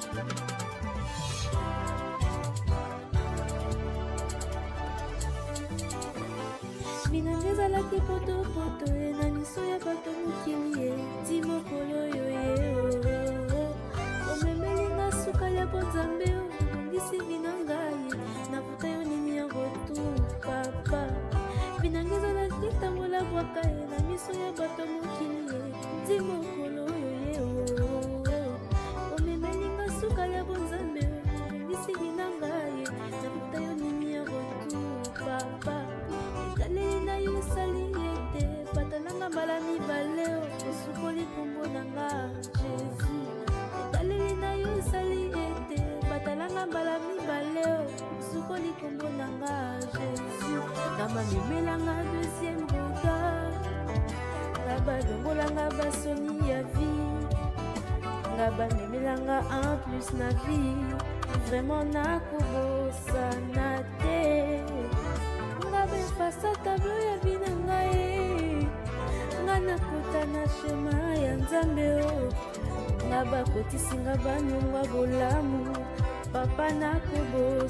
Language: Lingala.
Binanga ezalaki potopoto ye na miso ya bato mokili ye ti mokolo oyo ye omemelinga suka ya bonzambe obongisi bina ngai nakuta yo nini yango tu papa. Binanga ezalaki tambola bwaka ye na miso ya bato mokili ye ti mokolo oyo ye omemelinga suka ya bonzambe obongisi bina ngai nakuta yo nini yango tu papa. Etaleli na yo esali ete batalanga mbala mibale osukoli kombo nanga Jésus. Etaleli na yo esali ete batalanga mbala mibale osukoli kombo nanga Jésus. Ngamba memelanga deuxième regard, ngaba longolanga basoni ya vie, ngaba memelanga en plus na vie. Vraiment nakobosana te, ngabe fasa tableau ya binanga ye, nga nakota na shema ya nzambe o, ngaba kotisinga banyongwa bolamu papa nakobosa